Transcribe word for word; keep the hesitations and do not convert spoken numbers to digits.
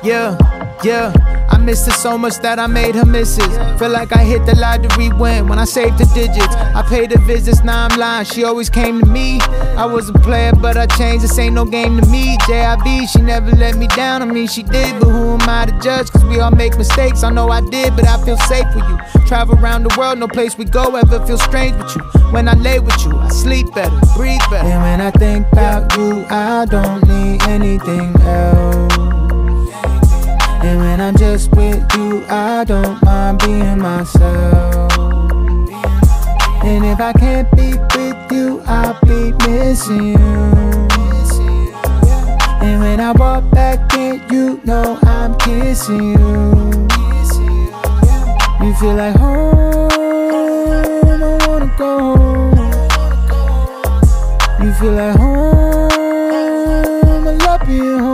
Yeah, yeah. I missed her so much that I made her misses. Feel like I hit the lottery win when I saved the digits. I paid her visits, now I'm lying, she always came to me. I was a player, but I changed, this ain't no game to me. J I V, she never let me down, I mean she did, but who am I to judge? Cause we all make mistakes, I know I did, but I feel safe with you. Travel around the world, no place we go ever feel strange with you. When I lay with you, I sleep better, breathe better. And when I think about you, I don't need anything else. And when I'm just with you, I don't mind being myself. And if I can't be with you, I'll be missing you. And when I walk back in, you know I'm kissing you. You feel like home, I wanna go home. You feel like home, I love being home.